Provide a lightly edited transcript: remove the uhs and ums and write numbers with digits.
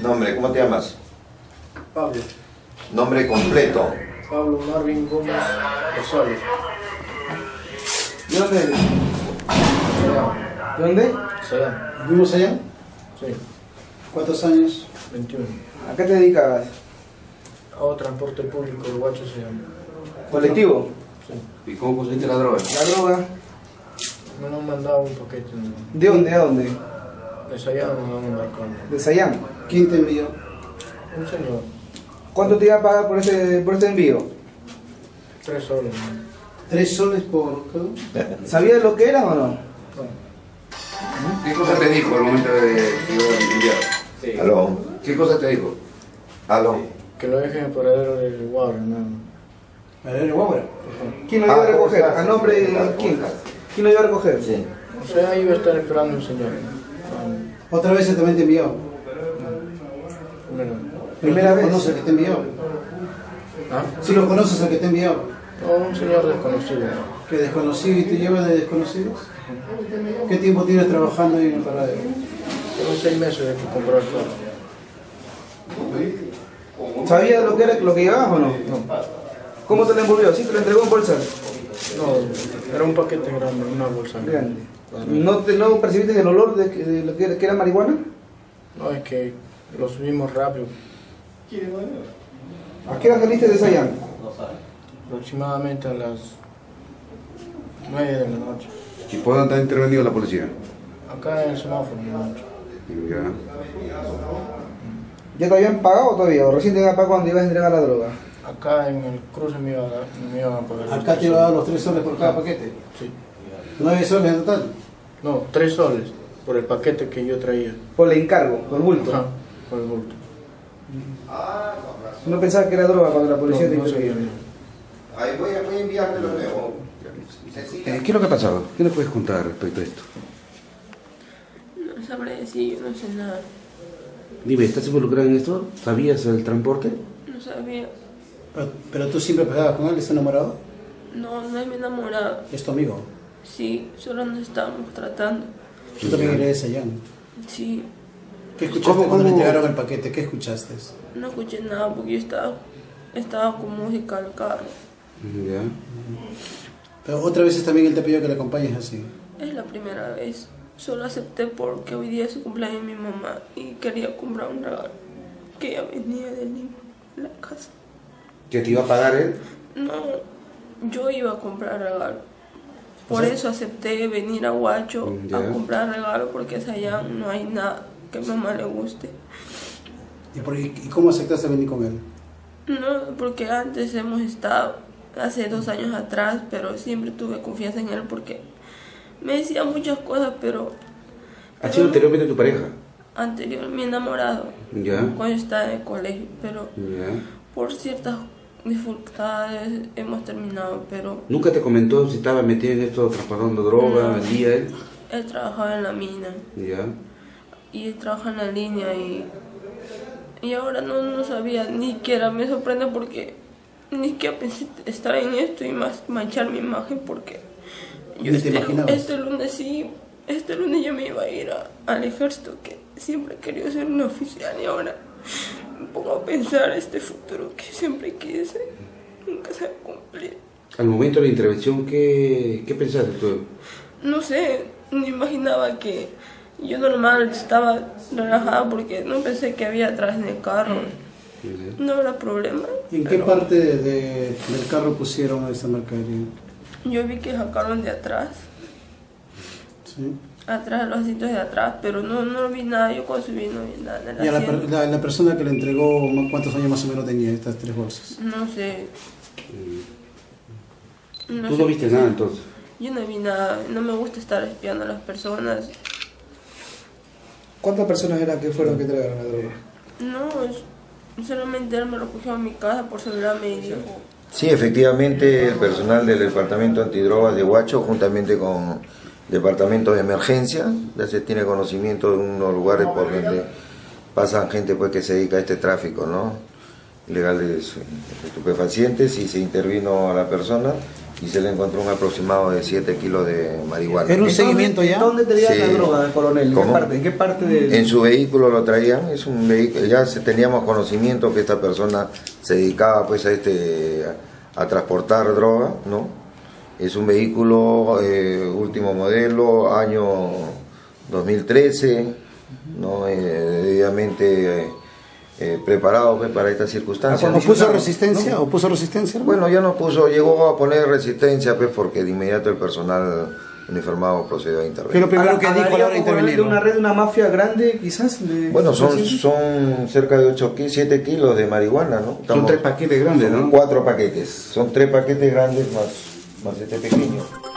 Nombre, ¿cómo te llamas? Pablo. Nombre completo. Pablo Marvin Gómez Rosales. ¿De dónde eres? Sayán. ¿De dónde? Sayán. ¿Vivimos allá? Sí, ¿Cuántos años? 21. ¿A qué te dedicabas? Hago transporte público de Huacho Sayán. ¿Colectivo? Sí. ¿Y cómo conseguiste la droga? ¿La droga? Me han mandado un paquete ¿De dónde a dónde? de Sayán, me lo han embarcado. ¿De Sayán? ¿Quién te envió? Un señor, ¿Cuánto te iba a pagar por este envío? 3 soles. ¿No? 3 soles por... ¿Sabías lo que era o no? ¿Qué cosa te dijo al momento de enviar? Sí. Aló. ¿Qué cosa te dijo? Aló. Que lo dejen en el paradero de Guabra, nada más. ¿A ver, Guabra? ¿Quién lo iba a recoger? ¿cómo estás? ¿A nombre de quién? ¿Quién lo iba a recoger? Sí. O sea, ahí iba a estar esperando un señor. ¿Otra vez él también te envió? Primero. Primera ¿Tú vez. conoces al que te envió? ¿Ah? Si lo conoces al que te envió, No, un señor desconocido. que desconocido y te lleva de desconocidos. ¿Qué tiempo tienes trabajando ahí en el paradero? Tengo 6 meses de que compró el carro. ¿Sabías lo que era lo que llevabas o no? ¿Cómo te lo envolvió? ¿Sí te lo entregó en bolsa? No, era un paquete grande, una bolsa Grande. ¿No percibiste el olor de lo que era marihuana? No, es que lo subimos rápido, ¿A qué hora saliste de Sayán? aproximadamente a las 9 de la noche. ¿Y por dónde ha intervenido la policía? Acá en el semáforo, en la noche. Ya. ¿Ya te habían pagado todavía? ¿O recién te habían pagado cuando ibas a entregar la droga? Acá en el cruce me iban a pagar. Acá te iba a dar los 3 soles por cada paquete. Sí. 9 soles en total. No, 3 soles por el paquete que yo traía. Por el encargo, por bulto. Ajá, por el bulto. No pensaba que era droga cuando la policía te No sabía intervino. Ahí voy a enviarte lo nuevo. ¿Qué es lo que ha pasado? ¿Qué nos puedes contar respecto a esto? No sabré decir, yo no sé nada. Dime, ¿estás involucrado en esto? ¿Sabías el transporte? No sabía. Pero tú siempre pegabas con él, ¿estás enamorado? No es mi enamorado. Es tu amigo. Sí, solo nos estábamos tratando. Tú también eres de Sayán. Sí, ¿Qué escuchaste ¿Cómo? cuando le entregaron el paquete? ¿Qué escuchaste? no escuché nada porque yo estaba con música al carro. Ya. Pero otra vez también él te pidió que le acompañes así. Es la primera vez. Solo acepté porque hoy día es su cumpleaños de mi mamá y quería comprar un regalo. Que ella venía de Lima, la casa. ¿Que te iba a pagar él? No, yo iba a comprar regalo. Por O sea- eso acepté venir a Huacho Ya. a comprar regalo porque allá no hay nada que a mi mamá le guste. ¿Y cómo aceptaste venir con él? No, porque antes hemos estado, hace 2 años atrás, pero siempre tuve confianza en él porque me decía muchas cosas, pero... ¿Ha sido anteriormente tu pareja? Anterior, mi enamorado, Ya. cuando estaba en el colegio, pero Ya. por ciertas dificultades hemos terminado, pero ¿Nunca te comentó si estaba metido en esto transportando droga, No. vendía él? él trabajaba en la mina Ya. y él trabaja en la línea y ahora no sabía, ni siquiera me sorprende porque ni siquiera pensé estar en esto y más manchar mi imagen porque yo Ni te imaginabas. este lunes yo me iba a ir al ejército, que siempre he querido ser un oficial y ahora me pongo a pensar este futuro que siempre quise, nunca se va a cumplir. Al momento de la intervención, ¿qué pensaste tú? No sé, me imaginaba que yo normal estaba relajada porque no pensé que había atrás en el carro. No habrá problema. ¿Y en qué pero parte del carro pusieron esa mercadería? yo vi que sacaron de atrás, ¿Sí? atrás, los asientos de atrás, pero no vi nada. Yo cuando subí no vi nada en el ¿Y a asiento. la persona que le entregó, cuántos años más o menos tenía estas 3 bolsas? No sé. No ¿Tú sé. no viste nada entonces? Yo no vi nada. No me gusta estar espiando a las personas. ¿Cuántas personas eran que fueron que entregaron la droga? No, solamente él me recogió a mi casa por celular, me dijo. Sí, efectivamente, el personal del Departamento Antidrogas de Huacho, juntamente con Departamento de Emergencia, ya se tiene conocimiento de unos lugares por donde pasan gente pues que se dedica a este tráfico, ¿no? Ilegal de estupefacientes, y se intervino a la persona y se le encontró un aproximado de 7 kilos de marihuana. ¿Era un seguimiento ya? ¿Dónde tenía Sí. la droga, coronel? ¿Cómo? ¿En qué parte de...? En su vehículo lo traían, es un vehículo, teníamos conocimiento que esta persona se dedicaba pues a transportar droga, ¿no? Es un vehículo último modelo, año 2013, ¿no? Debidamente preparado pues, para estas circunstancias. ¿O puso resistencia? ¿O puso resistencia? Bueno, ya no puso, llegó a poner resistencia pues porque de inmediato el personal uniformado procedió a intervenir. ¿Qué es lo primero que dijo a la hora de intervenir? ¿De una red, una mafia grande, quizás? Bueno, son cerca de 7 kilos de marihuana, ¿no? Son 3 paquetes grandes, son ¿no? 4 paquetes, son 3 paquetes grandes más este pequeño.